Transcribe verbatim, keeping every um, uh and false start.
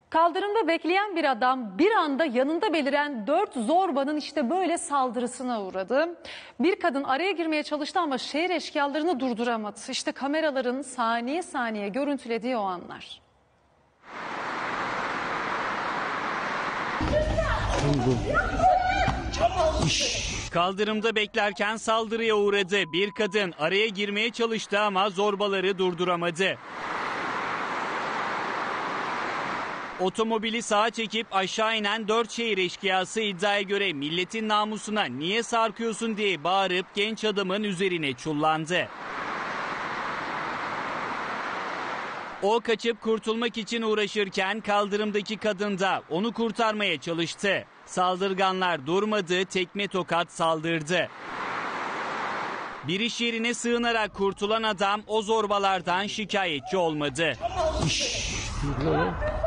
Kaldırımda bekleyen bir adam bir anda yanında beliren dört zorbanın işte böyle saldırısına uğradı. Bir kadın araya girmeye çalıştı ama şehir eşkıyalarını durduramadı. İşte kameraların saniye saniye görüntülediği o anlar. Kaldırımda beklerken saldırıya uğradı. Bir kadın araya girmeye çalıştı ama zorbaları durduramadı. Otomobili sağa çekip aşağı inen dört şehir eşkıyası iddiaya göre milletin namusuna niye sarkıyorsun diye bağırıp genç adamın üzerine çullandı. O kaçıp kurtulmak için uğraşırken kaldırımdaki kadın da onu kurtarmaya çalıştı. Saldırganlar durmadı, tekme tokat saldırdı. Bir iş yerine sığınarak kurtulan adam o zorbalardan şikayetçi olmadı.